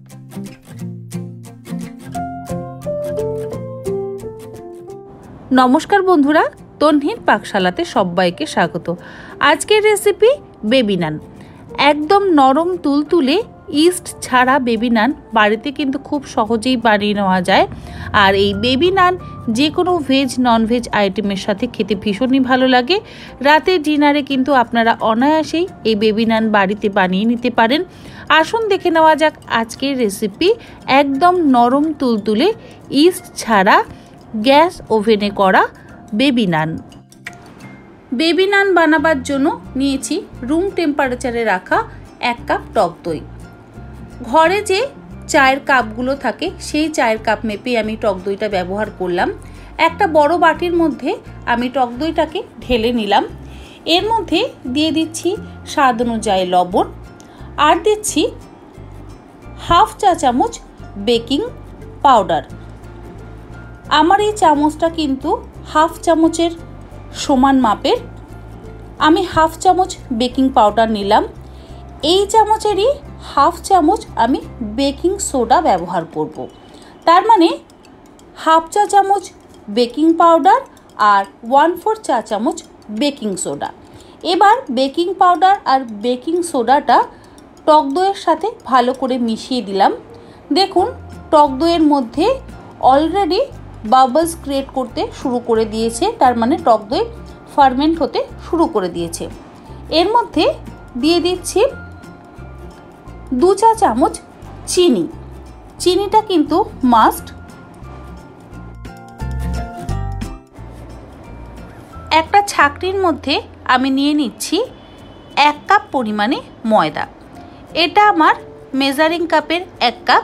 নমস্কার বন্ধুরা, তন্হির পাকশালাতে সবাইকে স্বাগত। আজকের রেসিপি বেবি নান। একদম নরম তুলতুলে ইস্ট ছাড়া বেবি নান বাড়িতে কিন্তু খুব সহজেই বানিয়ে নেওয়া যায়। আর এই বেবি নান যে কোনো ভেজ ননভেজ আইটেমের সাথে খেতে ভীষণই ভালো লাগে। রাতের ডিনারে কিন্তু আপনারা অনায়াসেই এই বেবি নান বাড়িতে বানিয়ে নিতে পারেন। আসুন দেখে নেওয়া যাক আজকের রেসিপি। একদম নরম তুলতুলে ইস্ট ছাড়া গ্যাস ওভেনে করা বেবি নান। বেবি নান বানাবার জন্য নিয়েছি রুম টেম্পারেচারে রাখা 1 কাপ টক দই। ঘরে যে চায়ের কাপগুলো থাকে সেই চায়ের কাপ মেপে আমি টক দইটা ব্যবহার করলাম। একটা বড় বাটির মধ্যে আমি টক দইটাকে ঢেলে নিলাম। এর মধ্যে দিয়ে দিচ্ছি স্বাদ অনুযায়ী লবণ, আর দিচ্ছি হাফ চা চামচ বেকিং পাউডার। আমার এই চামচটা কিন্তু হাফ চামচের সমান মাপের। আমি হাফ চামচ বেকিং পাউডার নিলাম। এই চামচেরই হাফ চামচ আমি বেকিং সোডা ব্যবহার করব। তার মানে হাফ চা চামচ বেকিং পাউডার আর 1/4 চা চামচ বেকিং সোডা। এবার বেকিং পাউডার আর বেকিং সোডাটা টক দইয়ের সাথে ভালো করে মিশিয়ে দিলাম। দেখুন টক দইয়ের মধ্যে অলরেডি বাবলস ক্রিয়েট করতে শুরু করে দিয়েছে, তার মানে টক দই ফার্মেন্ট হতে শুরু করে দিয়েছে। এর মধ্যে দিয়ে দিচ্ছি 2 চা চামচ চিনি। চিনিটা কিন্তু মাস্ট। একটা ছাঁকনির মধ্যে আমি নিয়ে নিচ্ছি 1 কাপ পরিমাণে ময়দা। এটা আমার মেজারিং কাপের 1 কাপ।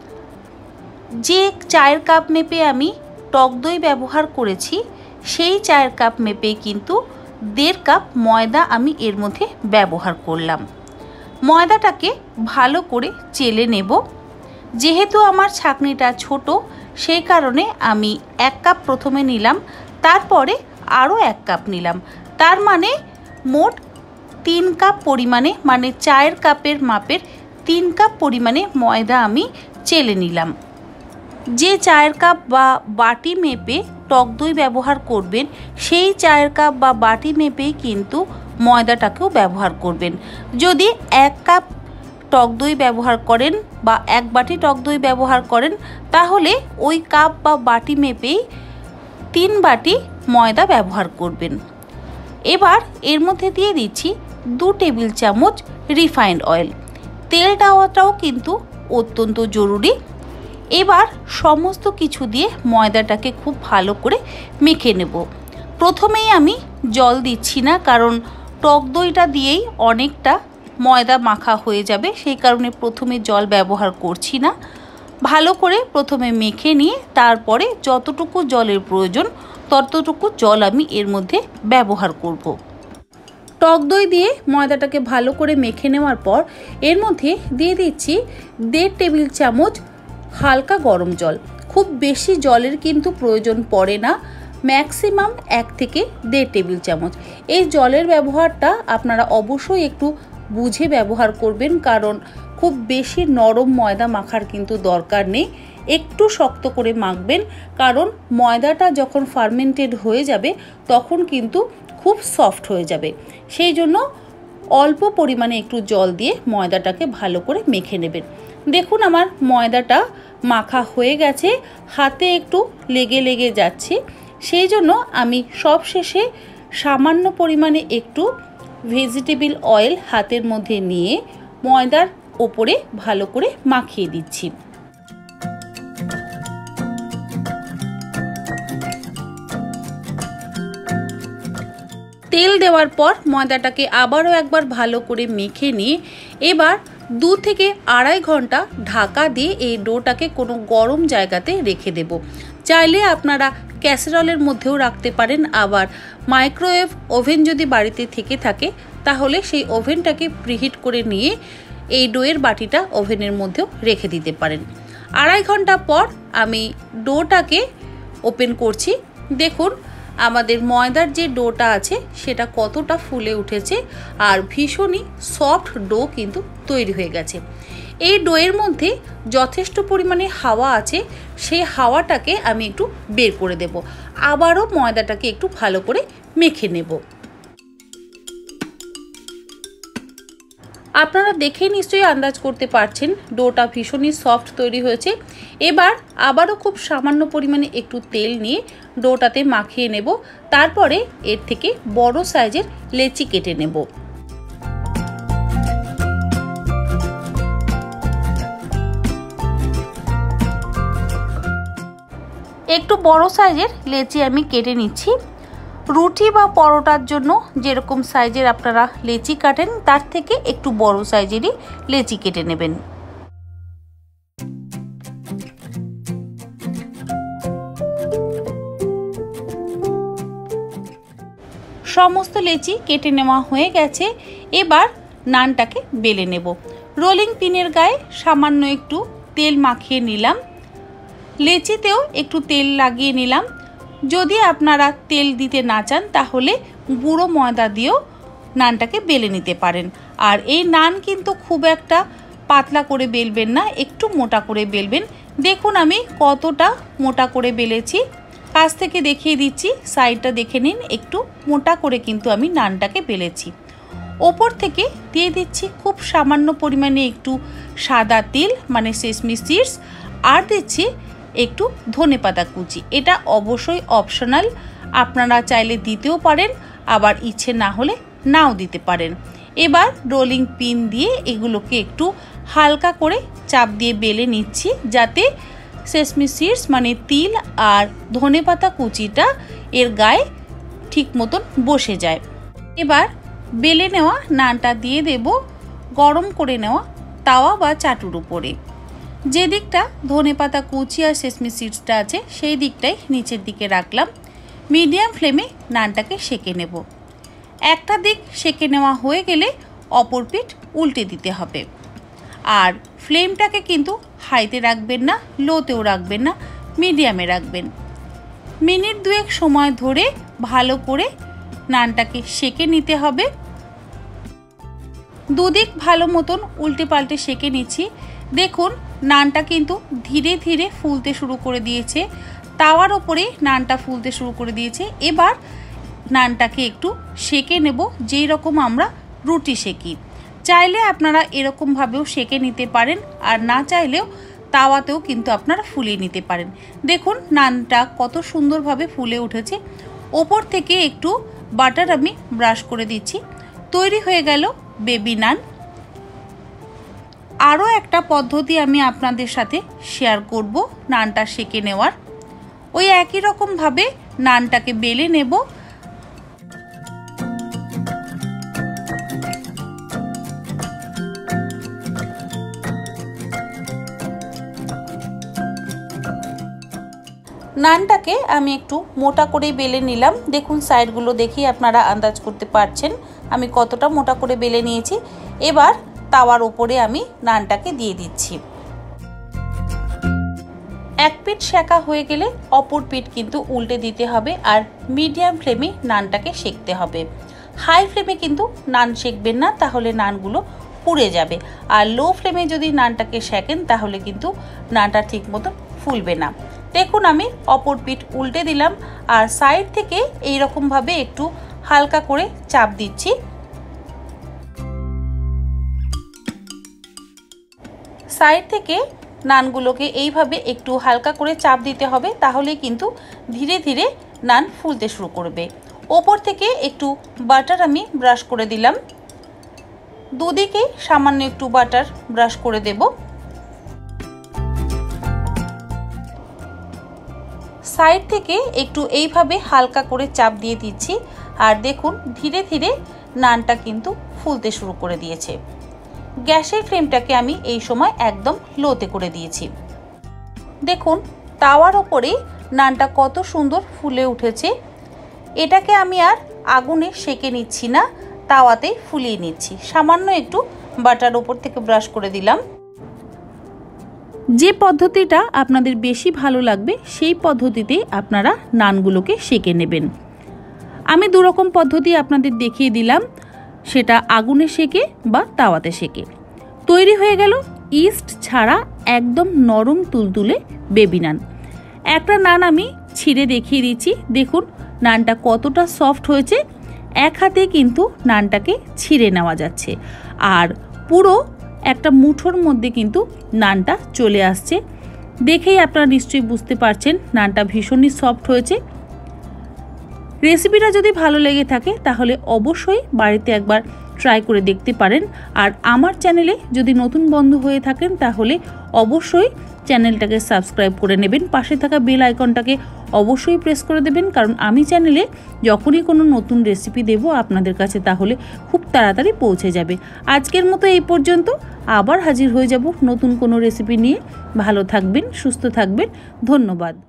যে চায়ের কাপ মেপে আমি টক দই ব্যবহার করেছি সেই চায়ের কাপ মেপে কিন্তু 1.5 কাপ ময়দা আমি এর মধ্যে ব্যবহার করলাম। ময়দাটাকে ভালো করে চেলে নেব। যেহেতু আমার ছাঁকনিটা ছোট সেই কারণে আমি 1 কাপ প্রথমে নিলাম, তারপরে আরও 1 কাপ নিলাম। তার মানে মোট 3 কাপ পরিমাণে, মানে চায়ের কাপের মাপের 3 কাপ পরিমাণে ময়দা আমি চেলে নিলাম। যে চায়ের কাপ বা বাটি মেপে টক দই ব্যবহার করবেন সেই চায়ের কাপ বা বাটি মেপেই কিন্তু ময়দাটাকেও ব্যবহার করবেন। যদি 1 কাপ টক দই ব্যবহার করেন বা 1 বাটি টক দই ব্যবহার করেন তাহলে ওই কাপ বা বাটি মেপেই 3 বাটি ময়দা ব্যবহার করবেন। এবার এর মধ্যে দিয়ে দিচ্ছি 2 টেবিল চামচ রিফাইন্ড অয়েল। তেল দেওয়াটাও কিন্তু অত্যন্ত জরুরি। এবার সমস্ত কিছু দিয়ে ময়দাটাকে খুব ভালো করে মেখে নেব। প্রথমেই আমি জল দিচ্ছি না, কারণ টক দইটা দিয়েই অনেকটা ময়দা মাখা হয়ে যাবে, সেই কারণে প্রথমে জল ব্যবহার করছি না। ভালো করে প্রথমে মেখে নিয়ে তারপরে যতটুকু জলের প্রয়োজন ততটুকু জল আমি এর মধ্যে ব্যবহার করব। টক দই দিয়ে ময়দাটাকে ভালো করে মেখে নেওয়ার পর এর মধ্যে দিয়ে দিচ্ছি 1.5 টেবিল চামচ হালকা গরম জল। খুব বেশি জলের কিন্তু প্রয়োজন পড়ে না, ম্যাক্সিমাম 1 থেকে 1.5 টেবিল চামচ। এই জলের ব্যবহারটা আপনারা অবশ্যই একটু বুঝে ব্যবহার করবেন, কারণ খুব বেশি নরম ময়দা মাখার কিন্তু দরকার নেই। একটু শক্ত করে মাখবেন, কারণ ময়দাটা যখন ফার্মেন্টেড হয়ে যাবে তখন কিন্তু খুব সফট হয়ে যাবে। সেই জন্য অল্প পরিমাণে একটু জল দিয়ে ময়দাটাকে ভালো করে মেখে নেবেন। দেখুন আমার ময়দাটা মাখা হয়ে গেছে, হাতে একটু লেগে লেগে যাচ্ছে। সেই জন্য আমি সবশেষে সামান্য পরিমাণে একটু ভেজিটেবল অয়েল হাতের মধ্যে নিয়ে ময়দার ওপরে ভালো করে মাখিয়ে দিচ্ছি। তেল দেওয়ার পর ময়দাটাকে আবারও একবার ভালো করে মেখে নিয়ে এবার 2 থেকে 2.5 ঘন্টা ঢাকা দিয়ে এই ডোটাকে কোনো গরম জায়গাতে রেখে দেব। চাইলে আপনারা ক্যাসেরলের মধ্যেও রাখতে পারেন, আবার মাইক্রোওয়েভ ওভেন যদি বাড়িতে থেকে থাকে তাহলে সেই ওভেনটাকে প্রিহিট করে নিয়ে এই ডোয়ের বাটিটা ওভেনের মধ্যেও রেখে দিতে পারেন। 2.5 ঘন্টা পর আমি ডোটাকে ওপেন করছি। দেখুন আমাদের ময়দার যে ডোটা আছে সেটা কতটা ফুলে উঠেছে আর ভীষণই সফট ডো কিন্তু তৈরি হয়ে গেছে। এই ডোয়ের মধ্যে যথেষ্ট পরিমাণে হাওয়া আছে, সেই হাওয়াটাকে আমি একটু বের করে দেব। আবারও ময়দাটাকে একটু ভালো করে মেখে নেব। আপনারা দেখেই নিশ্চয়ই আন্দাজ করতে পারছেন ডোটা ভীষণই সফট তৈরি হয়েছে। এবার আবারও খুব সামান্য পরিমাণে একটু তেল নিয়ে ডোটাতে মাখিয়ে নেব। তারপরে এর থেকে বড় সাইজের লেচি কেটে নেব। একটু বড় সাইজের লেচি আমি কেটে নিচ্ছি। রুটি বা পরোটার জন্য যেরকম সাইজের আপনারা লেচি কাটেন তার থেকে একটু বড় সাইজেরই লেচি কেটে নেবেন। সমস্ত লেচি কেটে নেওয়া হয়ে গেছে। এবার নানটাকে বেলে নেব। রোলিং পিনের গায়ে সামান্য একটু তেল মাখিয়ে নিলাম, লেচিতেও একটু তেল লাগিয়ে নিলাম। যদি আপনারা তেল দিতে না চান তাহলে গুঁড়ো ময়দা দিয়েও নানটাকে বেলে নিতে পারেন। আর এই নান কিন্তু খুব একটা পাতলা করে বেলবেন না, একটু মোটা করে বেলবেন। দেখুন আমি কতটা মোটা করে বেলেছি, কাছ থেকে দেখিয়ে দিচ্ছি, সাইডটা দেখে নিন। একটু মোটা করে কিন্তু আমি নানটাকে বেলেছি। ওপর থেকে দিয়ে দিচ্ছি খুব সামান্য পরিমাণে একটু সাদা তিল মানে সেসমি সিডস, আর দিচ্ছি একটু ধনেপাতা কুচি। এটা অবশ্যই অপশনাল, আপনারা চাইলে দিতেও পারেন, আবার ইচ্ছে না হলে নাও দিতে পারেন। এবার রোলিং পিন দিয়ে এগুলোকে একটু হালকা করে চাপ দিয়ে বেলে নিচ্ছি, যাতে সেসমি সিডস মানে তিল আর ধনেপাতা কুচিটা এর গায়ে ঠিক মতন বসে যায়। এবার বেলে নেওয়া নানটা দিয়ে দেব গরম করে নেওয়া তাওয়া বা চাটুর উপরে। যে দিকটা ধনেপাতা কুচি আর সেসমি সিডসটা আছে সেই দিকটাই নিচের দিকে রাখলাম। মিডিয়াম ফ্লেমে নানটাকে সেঁকে নেব। একটা দিক সেঁকে নেওয়া হয়ে গেলে অপর পিঠ উল্টে দিতে হবে। আর ফ্লেমটাকে কিন্তু হাইতে রাখবেন না, লোতেও রাখবেন না, মিডিয়ামে রাখবেন। মিনিট দুয়েক সময় ধরে ভালো করে নানটাকে সেঁকে নিতে হবে। দুদিক ভালো মতন উল্টে পাল্টে সেঁকে নিচ্ছি। দেখুন নানটা কিন্তু ধীরে ধীরে ফুলতে শুরু করে দিয়েছে, তাওয়ার ওপরে নানটা ফুলতে শুরু করে দিয়েছে। এবার নানটাকে একটু সেঁকে নেব যেই রকম আমরা রুটি সেঁকি। চাইলে আপনারা এরকমভাবেও সেঁকে নিতে পারেন, আর না চাইলেও তাওয়াতেও কিন্তু আপনারা ফুলিয়ে নিতে পারেন। দেখুন নানটা কত সুন্দরভাবে ফুলে উঠেছে। ওপর থেকে একটু বাটার আমি ব্রাশ করে দিচ্ছি। তৈরি হয়ে গেল বেবি নান। আরও একটা পদ্ধতি আমি আপনাদের সাথে শেয়ার করব নানটা সেঁকে নেওয়ার। ওই একই রকমভাবে নানটাকে বেলে নেব। নানটাকে আমি একটু মোটা করে বেলে নিলাম। দেখুন সাইডগুলো দেখেই আপনারা আন্দাজ করতে পারছেন আমি কতটা মোটা করে বেলে নিয়েছি। এবার তাওয়ার উপরে আমি নানটাকে দিয়ে দিচ্ছি। এক পিঠ সেঁকা হয়ে গেলে অপর পিঠ কিন্তু উল্টে দিতে হবে, আর মিডিয়াম ফ্লেমে নানটাকে সেঁকতে হবে। হাই ফ্লেমে কিন্তু নান সেঁকবেন না, তাহলে নানগুলো পুড়ে যাবে। আর লো ফ্লেমে যদি নানটাকে সেঁকেন তাহলে কিন্তু নানটা ঠিক মতন ফুলবে না। দেখুন আমি অপর পিঠ উল্টে দিলাম, আর সাইড থেকে এইরকমভাবে একটু হালকা করে চাপ দিচ্ছি। সাইড থেকে নানগুলোকে এইভাবে একটু হালকা করে চাপ দিতে হবে, তাহলে কিন্তু ধীরে ধীরে নান ফুলতে শুরু করবে। ওপর থেকে একটু বাটার আমি ব্রাশ করে দিলাম। দুদিকে সামান্য একটু বাটার ব্রাশ করে দেব। সাইড থেকে একটু এইভাবে হালকা করে চাপ দিয়ে দিচ্ছি, আর দেখুন ধীরে ধীরে নানটা কিন্তু ফুলতে শুরু করে দিয়েছে। গ্যাসের ফ্লেমটাকে আমি এই সময় একদম লোতে করে দিয়েছি। দেখুন তাওয়ার ওপরে নানটা কত সুন্দর ফুলে উঠেছে। এটাকে আমি আর আগুনে সেঁকে নিচ্ছি না, তাওয়াতেই ফুলিয়ে নিচ্ছি। সামান্য একটু বাটার ওপর থেকে ব্রাশ করে দিলাম। যে পদ্ধতিটা আপনাদের বেশি ভালো লাগবে সেই পদ্ধতিতে আপনারা নানগুলোকে সেঁকে নেবেন। আমি দুরকম পদ্ধতি আপনাদের দেখিয়ে দিলাম, সেটা আগুনে সেঁকে বা তাওয়াতে সেঁকে। তৈরি হয়ে গেল ইস্ট ছাড়া একদম নরম তুলতুলে বেবি নান। একটা নান আমি ছিঁড়ে দেখিয়ে দিচ্ছি, দেখুন নানটা কতটা সফট হয়েছে। এক হাতে কিন্তু নানটাকে ছিঁড়ে নেওয়া যাচ্ছে, আর পুরো একটা মুঠোর মধ্যে কিন্তু নানটা চলে আসছে। দেখেই আপনারা নিশ্চয়ই বুঝতে পারছেন নানটা ভীষণই সফট হয়েছে। রেসিপিটা যদি ভালো লেগে থাকে তাহলে অবশ্যই বাড়িতে একবার ট্রাই করে দেখতে পারেন। আর আমার চ্যানেলে যদি নতুন বন্ধু হয়ে থাকেন তাহলে অবশ্যই চ্যানেলটাকে সাবস্ক্রাইব করে নেবেন, পাশে থাকা বেল আইকনটাকে অবশ্যই প্রেস করে দেবেন, কারণ আমি চ্যানেলে যখনই কোনো নতুন রেসিপি দেব আপনাদের কাছে তাহলে খুব তাড়াতাড়ি পৌঁছে যাবে। আজকের মতো এই পর্যন্ত, আবার হাজির হয়ে যাব নতুন কোনো রেসিপি নিয়ে। ভালো থাকবেন, সুস্থ থাকবেন, ধন্যবাদ।